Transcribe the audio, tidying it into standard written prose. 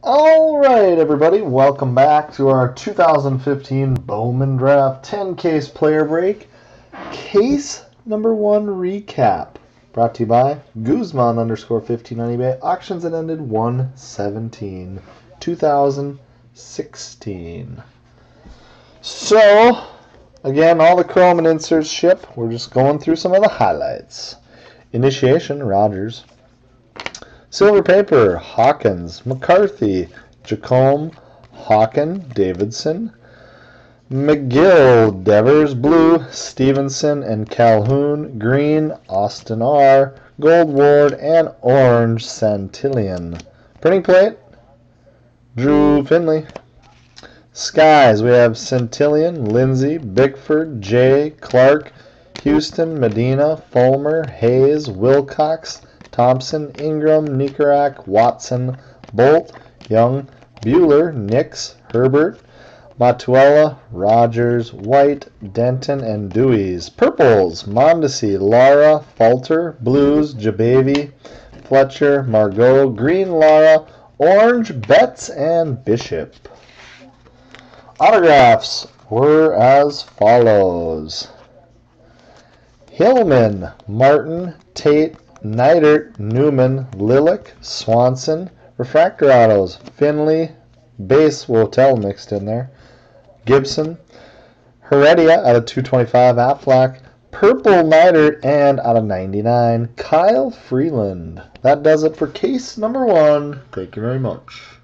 All right, everybody, welcome back to our 2015 Bowman Draft 10 case player break. Case number 1 recap. Brought to you by Guzman_15 on eBay. Auctions that ended 1/17/2016. So, again, all the chrome and inserts ship. We're just going through some of the highlights. Initiation, Rogers. Silver paper, Hawkins, McCarthy, Jacome, Hawken, Davidson, McGill, Devers, blue, Stevenson and Calhoun, green, Austin R, gold, Ward, and orange, Santillan. Printing plate, Drew Finley. Skies, we have Santillan, Lindsay, Bickford, Jay, Clark, Houston, Medina, Fulmer, Hayes, Wilcox, Thompson, Ingram, Nikarak, Watson, Bolt, Young, Bueller, Nix, Herbert, Matuella, Rogers, White, Denton, and Deweys. Purples, Mondesi, Lara, Falter, Blues, Jabavi, Fletcher, Margot, green, Lara, orange, Betts, and Bishop. Autographs were as follows. Hillman, Martin, Tate, Neidert, Newman, Lilac, Swanson. Refractor autos, Finley, base Wotel mixed in there, Gibson, Heredia out of 225, Aflac, purple Neidert, and out of 99, Kyle Freeland. That does it for case number 1. Thank you very much.